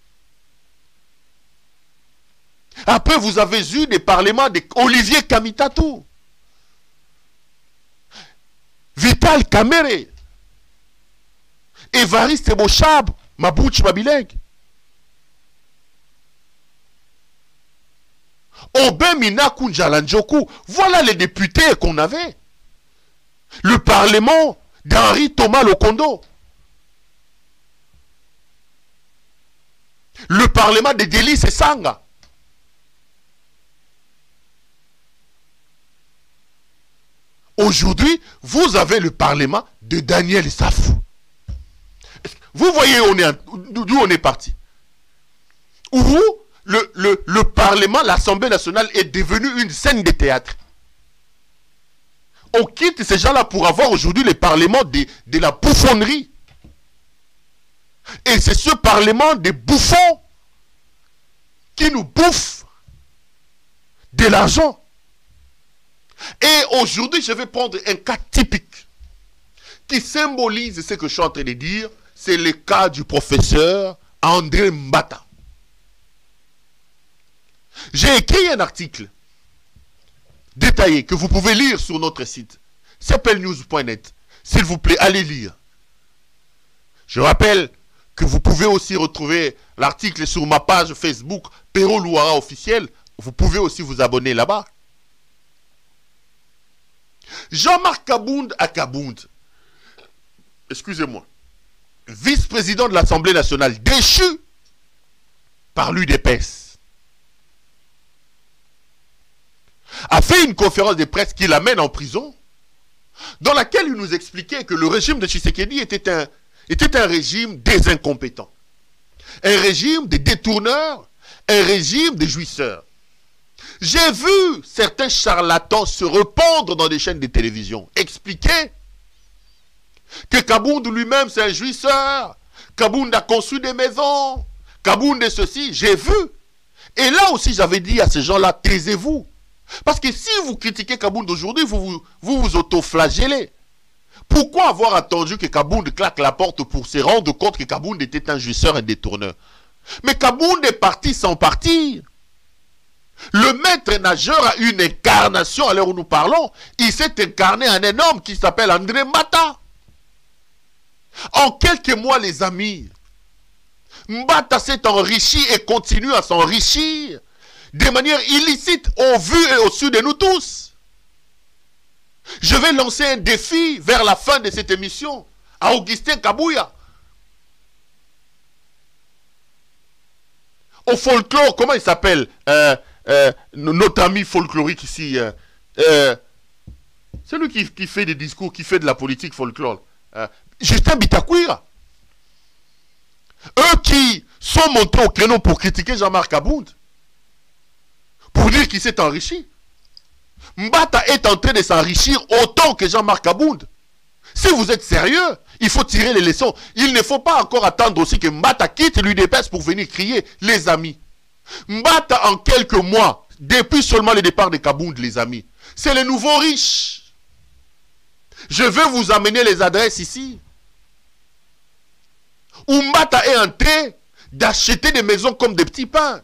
Après, vous avez eu des parlements d'Olivier Kamitatou, Vital Kamere, Évariste Bochab, Mabouch Mabileng, Obemina Kunjalanjoku. Voilà les députés qu'on avait. Le parlement d'Henri Thomas Lokondo. Le parlement de Délice et Sanga. Aujourd'hui, vous avez le parlement de Daniel Safou. Vous voyez d'où on est parti. Où le parlement, l'Assemblée nationale est devenu une scène de théâtre. On quitte ces gens-là pour avoir aujourd'hui le parlement de la bouffonnerie. Et c'est ce parlement des bouffons qui nous bouffe de l'argent. Et aujourd'hui, je vais prendre un cas typique qui symbolise ce que je suis en train de dire. C'est le cas du professeur André Mbata. J'ai écrit un article détaillé que vous pouvez lire sur notre site cepelnews.net. S'il vous plaît, allez lire. Je rappelle que vous pouvez aussi retrouver l'article sur ma page Facebook Pero Louara officiel. Vous pouvez aussi vous abonner là-bas. Jean-Marc Kabound à Kabound, excusez-moi, vice-président de l'Assemblée nationale, déchu par l'UDPS, a fait une conférence de presse qui l'amène en prison, dans laquelle il nous expliquait que le régime de Tshisekedi était un régime des incompétents, un régime des détourneurs, un régime des jouisseurs. J'ai vu certains charlatans se répandre dans des chaînes de télévision, expliquer que Kabound lui-même c'est un jouisseur, Kabound a conçu des maisons, Kabound est ceci, j'ai vu. Et là aussi j'avais dit à ces gens-là, taisez-vous. Parce que si vous critiquez Kabound aujourd'hui, vous auto-flagellez. Pourquoi avoir attendu que Kabound claque la porte pour se rendre compte que Kabound était un jouisseur et un détourneur? Mais Kabound est parti sans partir. Le maître nageur a une incarnation à l'heure où nous parlons. Il s'est incarné en un homme qui s'appelle André Mbata. En quelques mois, les amis, Mbata s'est enrichi et continue à s'enrichir de manière illicite au vu et au su de nous tous. Je vais lancer un défi vers la fin de cette émission à Augustin Kabouya. Au folklore, comment il s'appelle notre ami folklorique ici, celui qui fait des discours, qui fait de la politique folklore, Justin Bitakwira. Eux qui sont montés au créneau pour critiquer Jean-Marc Aboud, pour dire qu'il s'est enrichi. Mbata est en train de s'enrichir autant que Jean-Marc Aboud. Si vous êtes sérieux, il faut tirer les leçons. Il ne faut pas encore attendre aussi que Mbata quitte l'UDPS pour venir crier, les amis. Mbata, en quelques mois, depuis seulement le départ de Kabound, les amis, c'est le nouveau riche. Je vais vous amener les adresses ici. Où Mbata est en train d'acheter des maisons comme des petits pains.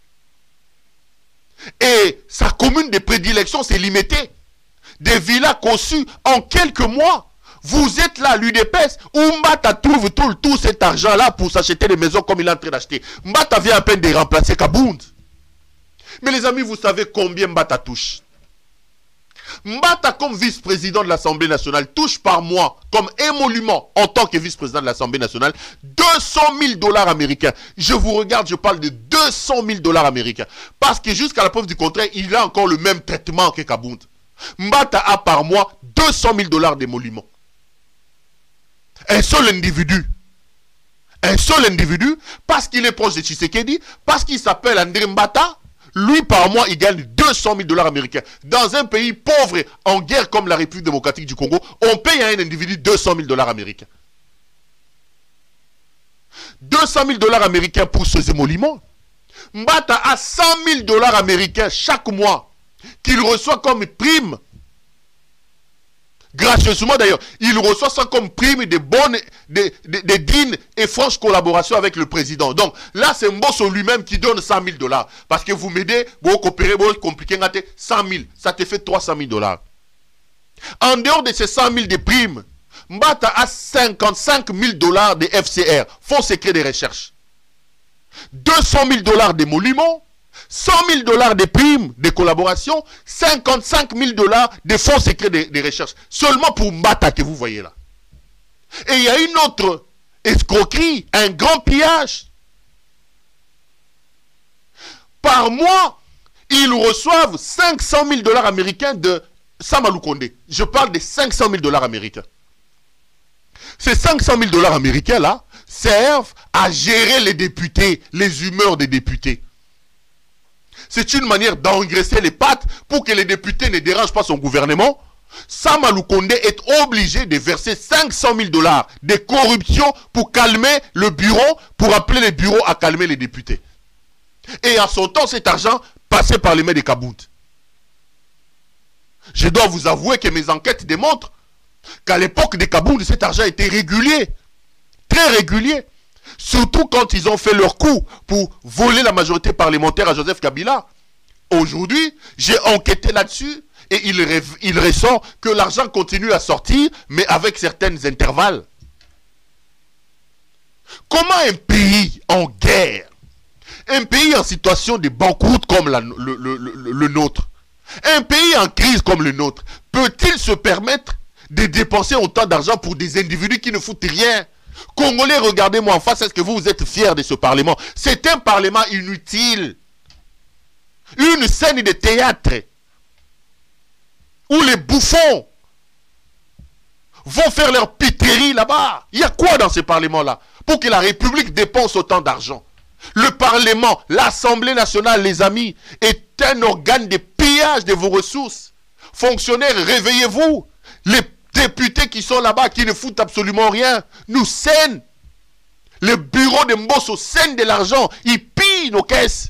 Et sa commune de prédilection s'est limitée. Des villas conçues en quelques mois. Vous êtes là, l'UDPS, où Mbata trouve tout cet argent-là pour s'acheter des maisons comme il est en train d'acheter. Mbata vient à peine de remplacer Kabound. Mais les amis, vous savez combien Mbata touche? Mbata, comme vice-président de l'Assemblée nationale, touche par mois, comme émolument, en tant que vice-président de l'Assemblée nationale, 200 000 dollars américains. Je vous regarde, je parle de 200 000 dollars américains. Parce que jusqu'à la preuve du contraire, il a encore le même traitement que Kabound. Mbata a par mois 200 000 dollars d'émolument. Un seul individu, parce qu'il est proche de Tshisekedi, parce qu'il s'appelle André Mbata, lui par mois il gagne 200 000 dollars américains. Dans un pays pauvre, en guerre comme la République démocratique du Congo, on paye à un individu 200 000 dollars américains. 200 000 dollars américains pour ces émoluments. Mbata a 100 000 dollars américains chaque mois qu'il reçoit comme prime. Gracieusement d'ailleurs, il reçoit ça comme prime de bonnes, de dignes et franches collaborations avec le président. Donc là, c'est Mbosso lui-même qui donne 100 000 dollars. Parce que vous m'aidez, vous coopérez, vous compliquez, 100 000. Ça te fait 300 000 dollars. En dehors de ces 100 000 de primes, Mbata a 55 000 dollars de FCR, Fonds secret de recherche. 200 000 dollars d'émoluments. 100 000 dollars de primes de collaboration, 55 000 dollars de fonds secrets de recherche. Seulement pour Mbata que vous voyez là. Et il y a une autre escroquerie, un grand pillage. Par mois, ils reçoivent 500 000 dollars américains de Sama Lukonde. Je parle de 500 000 dollars américains. Ces 500 000 dollars américains là servent à gérer les députés, les humeurs des députés. C'est une manière d'engraisser les pattes pour que les députés ne dérangent pas son gouvernement. Sama Lukonde est obligé de verser 500 000 dollars de corruption pour calmer le bureau, pour appeler les bureaux à calmer les députés. Et à son temps, cet argent passait par les mains de Kabound. Je dois vous avouer que mes enquêtes démontrent qu'à l'époque de Kabound, cet argent était régulier. Très régulier. Surtout quand ils ont fait leur coup pour voler la majorité parlementaire à Joseph Kabila. Aujourd'hui, j'ai enquêté là-dessus et il ressort que l'argent continue à sortir, mais avec certains intervalles. Comment un pays en guerre, un pays en situation de banqueroute comme le nôtre, un pays en crise comme le nôtre, peut-il se permettre de dépenser autant d'argent pour des individus qui ne foutent rien? Congolais, regardez-moi en face, est-ce que vous êtes fiers de ce parlement? C'est un parlement inutile. Une scène de théâtre où les bouffons vont faire leur piterie là-bas. Il y a quoi dans ce parlement-là pour que la République dépense autant d'argent? Le Parlement, l'Assemblée nationale, les amis, est un organe de pillage de vos ressources. Fonctionnaires, réveillez-vous. Les députés qui sont là-bas, qui ne foutent absolument rien, nous saignent. Le bureau de Mbosso saigne de l'argent. Ils pillent nos caisses.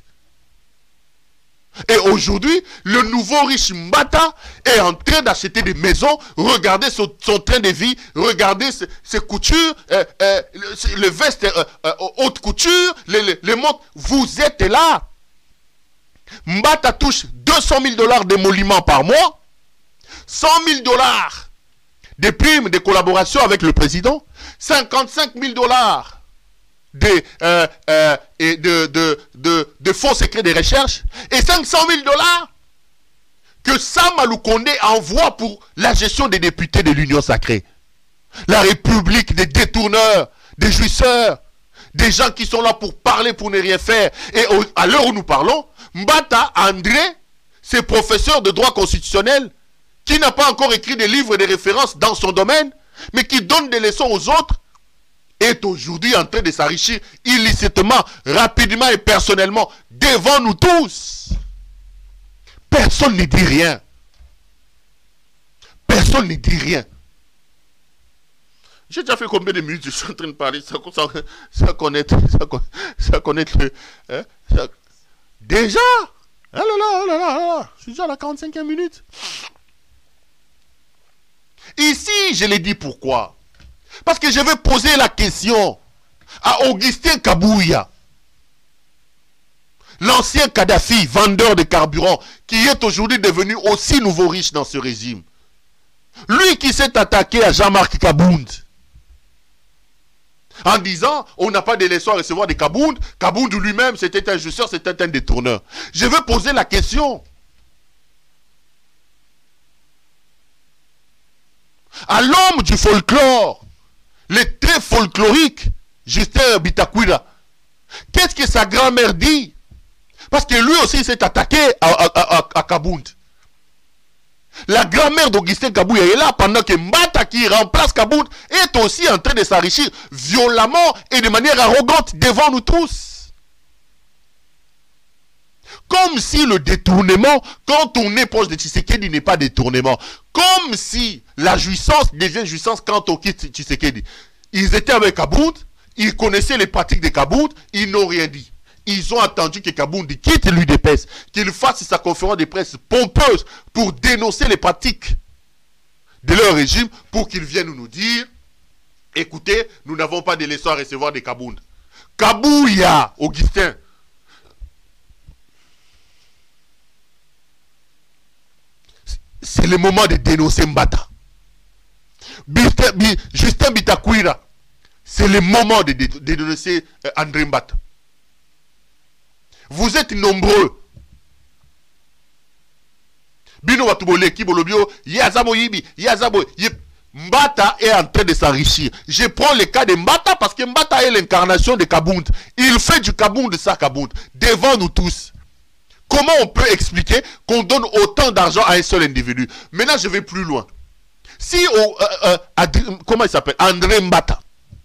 Et aujourd'hui, le nouveau riche Mbata est en train d'acheter des maisons. Regardez son train de vie. Regardez ses coutures, les vestes haute couture, les montres. Vous êtes là. Mbata touche 200 000 dollars d'émoluments par mois. 100 000 dollars de primes de collaboration avec le président. 55 000 dollars de fonds secrets de recherche et 500 000 dollars que Sama Lukonde envoie pour la gestion des députés de l'Union sacrée. La République des détourneurs, des jouisseurs, des gens qui sont là pour parler, pour ne rien faire. Et à l'heure où nous parlons, Mbata André, c'est professeur de droit constitutionnel qui n'a pas encore écrit des livres de référence dans son domaine, mais qui donne des leçons aux autres et est aujourd'hui en train de s'enrichir illicitement, rapidement et personnellement, devant nous tous. Personne ne dit rien. Personne ne dit rien. J'ai déjà fait combien de minutes je suis en train de parler sans connaître hein, déjà. Oh là là, oh là là, oh là. Je suis déjà à la 45e minute. Ici, je l'ai dit pourquoi. Parce que je vais poser la question à Augustin Kabouya, l'ancien Kadhafi, vendeur de carburant, qui est aujourd'hui devenu aussi nouveau riche dans ce régime. Lui qui s'est attaqué à Jean-Marc Kabound, en disant, on n'a pas de leçons à recevoir de Kabound. Kabound lui-même, c'était un jouisseur, c'était un détourneur. Je vais poser la question. À l'homme du folklore, le très folklorique, Justin Bitakwira, qu'est-ce que sa grand-mère dit? Parce que lui aussi s'est attaqué à Kabound. La grand-mère d'Augustin Kabouya est là pendant que Mbata, qui remplace Kabound, est aussi en train de s'enrichir violemment et de manière arrogante devant nous tous. Comme si le détournement, quand on est proche de Tshisekedi, n'est pas détournement. Comme si la jouissance devient jouissance quand on quitte Tshisekedi. Ils étaient avec Kabound, ils connaissaient les pratiques de Kabound, ils n'ont rien dit. Ils ont attendu que Kabound quitte l'UDPS, qu'il fasse sa conférence de presse pompeuse pour dénoncer les pratiques de leur régime, pour qu'ils viennent nous dire, écoutez, nous n'avons pas de leçons à recevoir de Kabound. Kabouya, Augustin. C'est le moment de dénoncer Mbata. Justin Bitakwira, c'est le moment de dénoncer André Mbata. Vous êtes nombreux. Bino Watubole, Kibolobio, Yazabo Yibi, Yazabo Yip. Mbata est en train de s'enrichir. Je prends le cas de Mbata parce que Mbata est l'incarnation de Kabound. Il fait du Kabound sa Kabound devant nous tous. Comment on peut expliquer qu'on donne autant d'argent à un seul individu? Maintenant, je vais plus loin. Si, comment il s'appelle? André Mbata,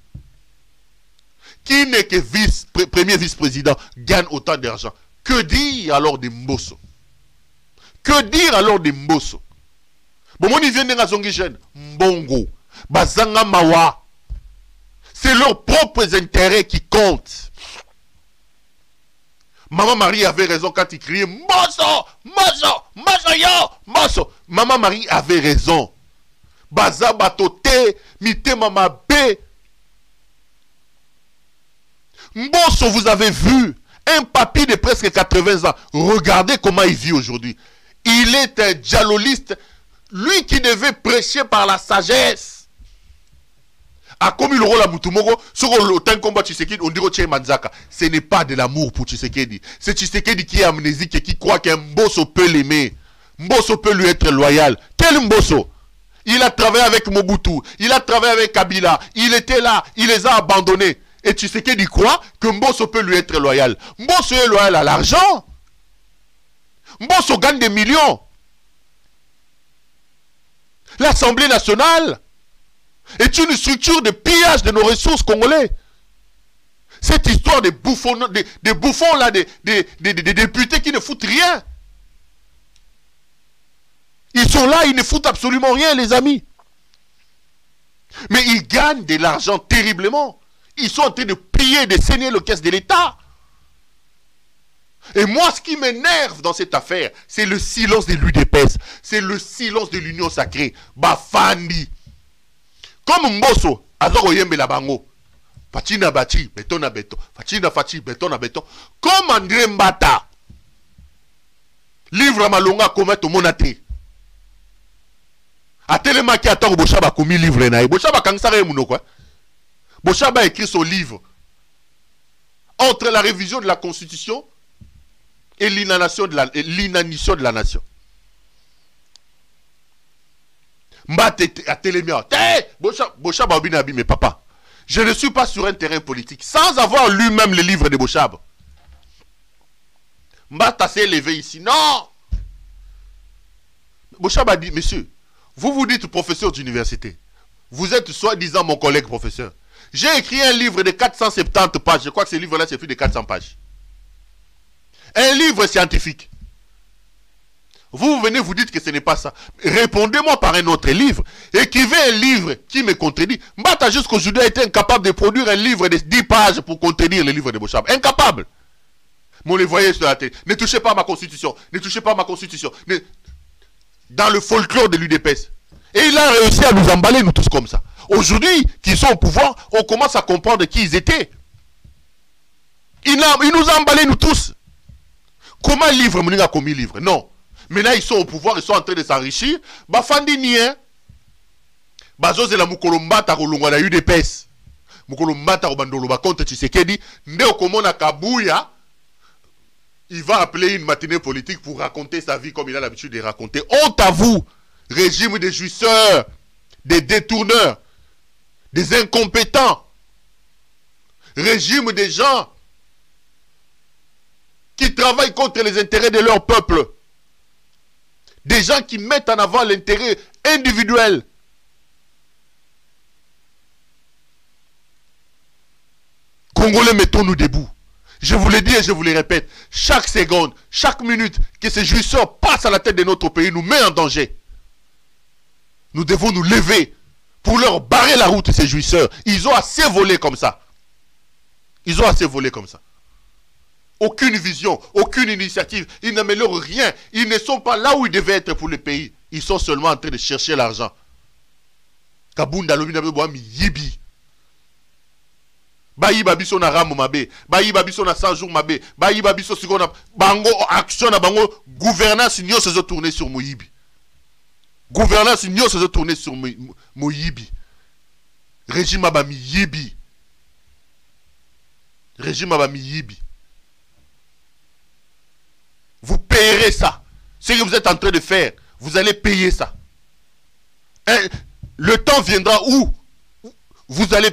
qui n'est que premier vice-président, gagne autant d'argent. Que dire alors de Mbosso? Que dire alors de Mbosso? Bon, on y vient de Zongigen, Mbongo, Bazanga Mawa. C'est leurs propres intérêts qui comptent. Maman Marie avait raison quand il criait Mbosso, Mbosso, Mbosso yo, Mbosso. Maman Marie avait raison. Baza Batote, Mite Mama B. Mbosso, vous avez vu, un papy de presque 80 ans. Regardez comment il vit aujourd'hui. Il est un djalloliste, lui qui devait prêcher par la sagesse. A comme il rôle à Mutumogo, sur le temps combat Tshisekedi, on dirait Tché Manzaka. Ce n'est pas de l'amour pour Tshisekedi. C'est Tshisekedi qui est amnésique et qui croit qu'un Mbosso peut l'aimer. Mbosso peut lui être loyal. Quel Mbosso? Il a travaillé avec Mobutu, il a travaillé avec Kabila, il était là, il les a abandonnés. Et Tshisekedi croit que Mbosso peut lui être loyal. Mbosso est loyal à l'argent. Mbosso gagne des millions. L'Assemblée nationale est une structure de pillage de nos ressources congolais. Cette histoire de bouffons, des bouffons là, des députés qui ne foutent rien. Ils sont là, ils ne foutent absolument rien, les amis. Mais ils gagnent de l'argent terriblement. Ils sont en train de piller, de saigner le caisse de l'État. Et moi, ce qui m'énerve dans cette affaire, c'est le silence de l'UDPS. C'est le silence de l'Union sacrée. Bafandi. Comme Mbosso, Azoro Yembe la Bango. Fatina Bati, béton à béton. Fatina Fati, béton à béton. Comme André Mbata. Livre à Malonga, comment tout le monde a été. A tellement qui attend Bochaba commis livre naï. Bochaba Kangsare Mouno quoi. Bochaba a écrit son livre. Entre la révision de la Constitution et l'inanition de la nation. Mbate a télémia. Bochaba Obinabi, mais papa. Je ne suis pas sur un terrain politique sans avoir lu même le livre de Bochaba. Mbata s'est élevé ici. Non. Bochaba dit, monsieur, vous vous dites professeur d'université. Vous êtes soi-disant mon collègue professeur. J'ai écrit un livre de 470 pages. Je crois que ce livre-là, c'est plus de 400 pages. Un livre scientifique. Vous venez, vous dites que ce n'est pas ça. Répondez-moi par un autre livre. Écrivez un livre qui me contredit. Mbata jusqu'aujourd'hui a été incapable de produire un livre de 10 pages pour contredire le livre de Bochab. Incapable. Mais on les voyait sur la tête. Ne touchez pas à ma constitution. Ne touchez pas à ma constitution. Dans le folklore de l'UDPS. Et il a réussi à nous emballer, nous tous comme ça. Aujourd'hui, qu'ils sont au pouvoir, on commence à comprendre qui ils étaient. Il nous a emballés, nous tous. Comment livre, mon a commis livre? Non. Maintenant, ils sont au pouvoir, ils sont en train de s'enrichir. Bafandi nie. Bazo la mukolombata kolongwa na UDPS. Mukolombata kobandolo ba contre Tshisekedi. Ndeo komona Kabuya. Il va appeler une matinée politique pour raconter sa vie comme il a l'habitude de raconter. Honte à vous, régime des jouisseurs, des détourneurs, des incompétents, régime des gens qui travaillent contre les intérêts de leur peuple, des gens qui mettent en avant l'intérêt individuel. Congolais, mettons-nous debout. Je vous le dis et je vous le répète, chaque seconde, chaque minute que ces jouisseurs passent à la tête de notre pays nous met en danger. Nous devons nous lever pour leur barrer la route, ces jouisseurs. Ils ont assez volé comme ça. Ils ont assez volé comme ça. Aucune vision, aucune initiative. Ils n'améliorent rien. Ils ne sont pas là où ils devaient être pour le pays. Ils sont seulement en train de chercher l'argent. Kabunda lobina boami yibi. Bayi babiso na ramu mabe, bayi babiso na 100 jours mabe, bayi babiso sikona bango action na bango gouvernance nyo se tourner sur Moyibi. Gouvernance nyo se tourner sur Moyibi. Régime abami yibi. Régime abami yibi. Vous payerez ça. Ce que vous êtes en train de faire, vous allez payer ça. Le temps viendra où vous allez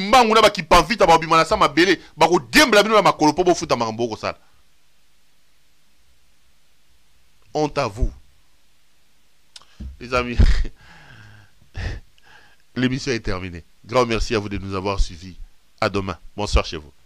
honte à vous. Les amis, l'émission est terminée. Grand merci à vous de nous avoir suivis. À demain. Bonsoir chez vous.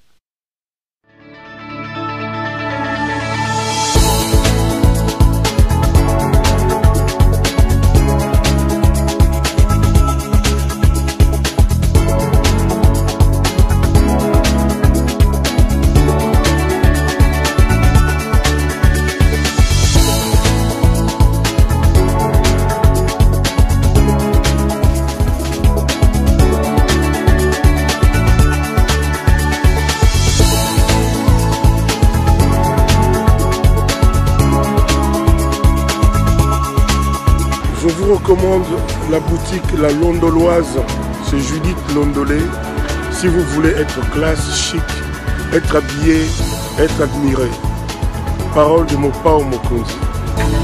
Je vous recommande la boutique La Londoloise, c'est Judith Londolé. Si vous voulez être classe, chic, être habillé, être admiré. Parole de mon Pao Mokonzi.